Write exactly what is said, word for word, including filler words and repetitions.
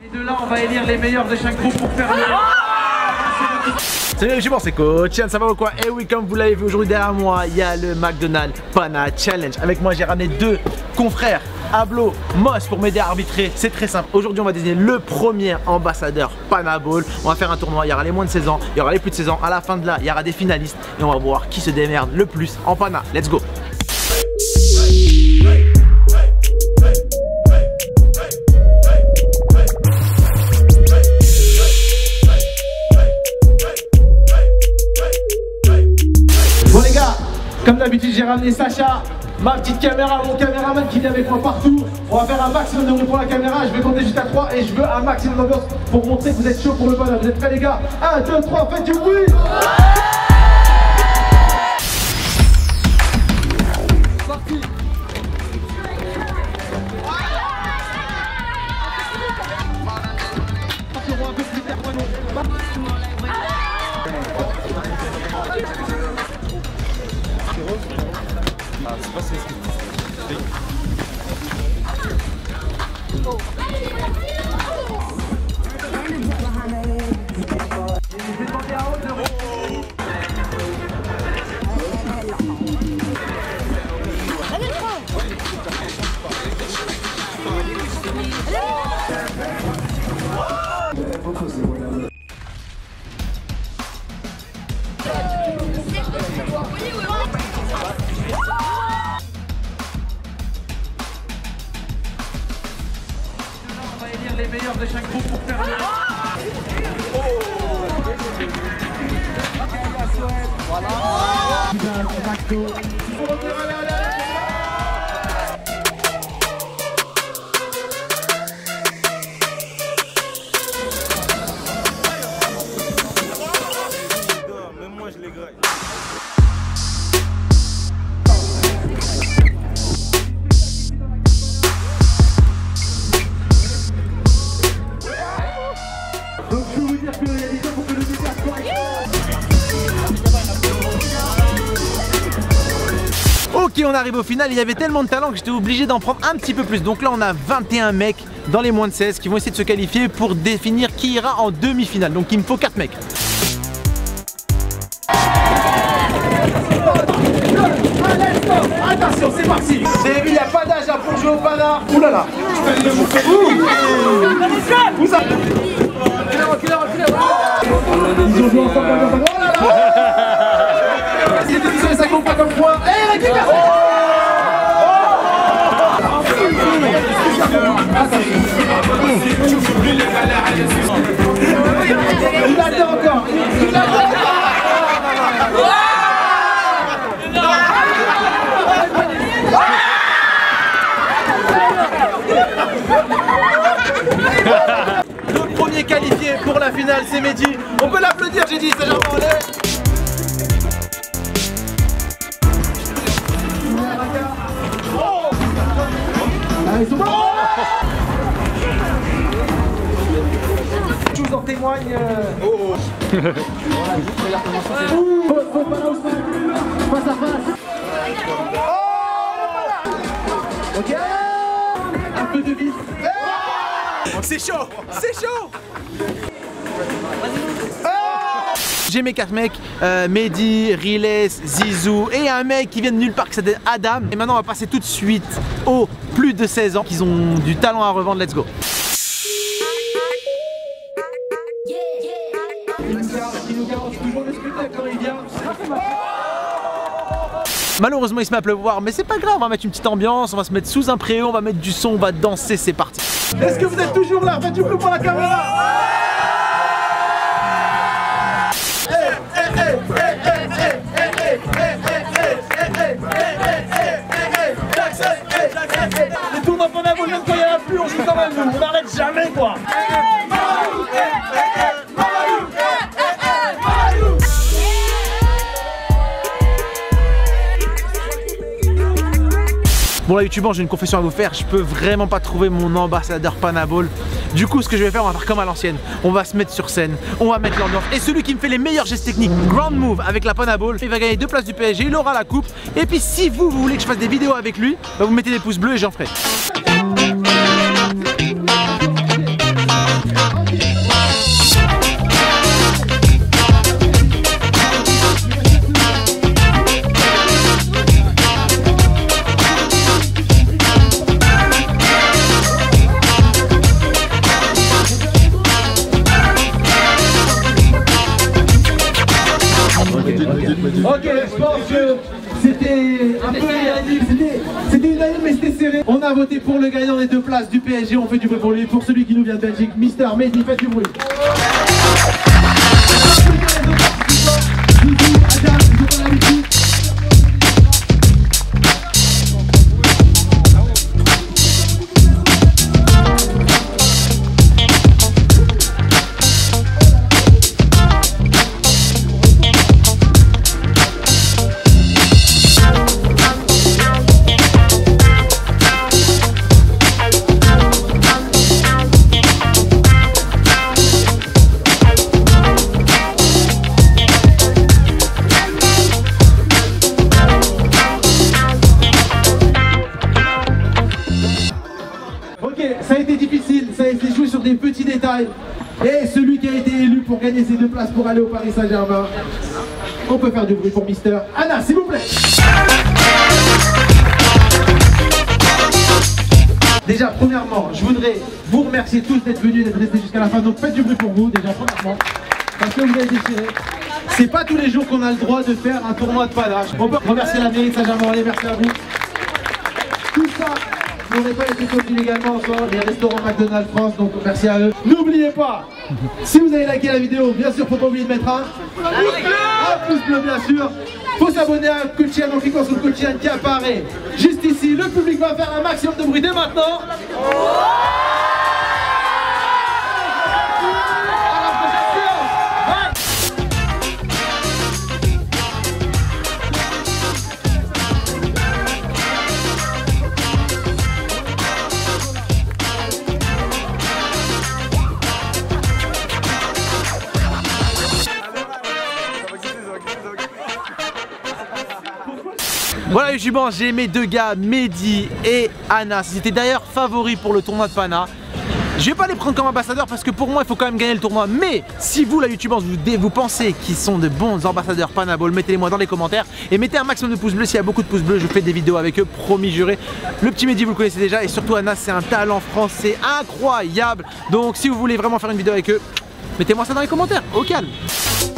Et de là, on va élire les meilleurs de chaque groupe pour faire le... Salut les youtubeurs, c'est Coach Yann, ça va ou quoi? Et oui, comme vous l'avez vu aujourd'hui derrière moi, il y a le McDonald's Pana Challenge. Avec moi, j'ai ramené deux confrères, Ablo, Moss, pour m'aider à arbitrer. C'est très simple. Aujourd'hui, on va désigner le premier ambassadeur Pana Ball. On va faire un tournoi. Il y aura les moins de seize ans, il y aura les plus de seize ans. À la fin de là, il y aura des finalistes et on va voir qui se démerde le plus en Pana. Let's go! Bon les gars, comme d'habitude j'ai ramené Sacha, ma petite caméra, mon caméraman qui vient avec moi partout. On va faire un maximum de bruit pour la caméra, je vais compter jusqu'à trois et je veux un maximum d'ambiance pour montrer que vous êtes chaud pour le Pana. Vous êtes prêts les gars? un, deux, trois, faites du bruit. Parti. Ah, c'est pas ce que tu Les meilleurs de chaque groupe pour faire le... Voilà. Même moi je les graille. Ok, on arrive au final, il y avait tellement de talent que j'étais obligé d'en prendre un petit peu plus. Donc là on a vingt et un mecs dans les moins de seize qui vont essayer de se qualifier pour définir qui ira en demi-finale. Donc il me faut quatre mecs. Attention, c'est parti. C'est il n'y a pas d'âge pour jouer au Pana. Ouh là là. Où ça? Ils ont joué ensemble. Oh là là. C'est désolé, ça compte pas comme point. Eh, récupère. Il attend encore. Il attend. Le premier qualifié pour la finale, c'est Mehdi. On peut l'applaudir, j'ai dit, c'est genre allez. Ah, ils sont bons. Je vous en témoigne. Euh... Oh oh. Voilà, juste regarde comment ça c'est. Faut, faut pas là, Ousmane. Face à face. Oh, ok. Un peu de vis. C'est chaud, c'est chaud. J'ai mes quatre mecs, euh, Mehdi, Riles, Zizou et un mec qui vient de nulle part qui s'appelle Adam. Et maintenant on va passer tout de suite aux plus de seize ans qui ont du talent à revendre, let's go. Malheureusement il se met à pleuvoir, mais c'est pas grave, on va mettre une petite ambiance, on va se mettre sous un préau, on va mettre du son, on va danser, c'est parti. Est-ce que vous êtes toujours là? Faites du bruit pour la caméra. Les tournois Pana Ball, même quand il n'y en a plus, on joue quand même nous, on n'arrête jamais quoi. Bon là youtubeurs, j'ai une confession à vous faire, je peux vraiment pas trouver mon ambassadeur Pana Ball. Du coup ce que je vais faire, on va faire comme à l'ancienne. On va se mettre sur scène, on va mettre l'ambiance. Et celui qui me fait les meilleurs gestes techniques, Grand Move avec la Pana Ball, il va gagner deux places du P S G, il aura la coupe. Et puis si vous, vous voulez que je fasse des vidéos avec lui, bah, vous mettez des pouces bleus et j'en ferai. je pense que c'était un peu unanime, c'était c'était unanime mais c'était serré. On a voté pour le gagnant des deux places du P S G, on fait du bruit pour lui, pour celui qui nous vient de Belgique, Mister Mehdi, faites du bruit. Ça a été difficile, ça a été joué sur des petits détails. Et celui qui a été élu pour gagner ces deux places pour aller au Paris Saint-Germain, on peut faire du bruit pour Mister Anna, s'il vous plaît. Déjà, premièrement, je voudrais vous remercier tous d'être venus, d'être restés jusqu'à la fin. Donc faites du bruit pour vous, déjà, premièrement, parce que vous avez déchiré. C'est pas tous les jours qu'on a le droit de faire un tournoi de panache. On peut remercier la mairie de Saint-Germain, allez, merci à vous. Tout ça n'aurait pas été possible également sans les restaurants McDonald's France, donc merci à eux. N'oubliez pas, si vous avez liké la vidéo, bien sûr, faut pas oublier de mettre un pouce bleu, un pouce bleu bien sûr. Faut s'abonner à Coachian en cliquant sur le Coachian qui apparaît juste ici. Le public va faire un maximum de bruit dès maintenant. Voilà les jubans, j'ai mes deux gars, Mehdi et Anas. C'était d'ailleurs favoris pour le tournoi de Pana. Je vais pas les prendre comme ambassadeurs parce que pour moi il faut quand même gagner le tournoi. Mais si vous la youtubance vous, vous pensez qu'ils sont de bons ambassadeurs Panaball, mettez-les moi dans les commentaires et mettez un maximum de pouces bleus. S'il y a beaucoup de pouces bleus, je fais des vidéos avec eux, promis juré. Le petit Mehdi vous le connaissez déjà et surtout Anas c'est un talent français incroyable. Donc si vous voulez vraiment faire une vidéo avec eux, mettez-moi ça dans les commentaires, au calme.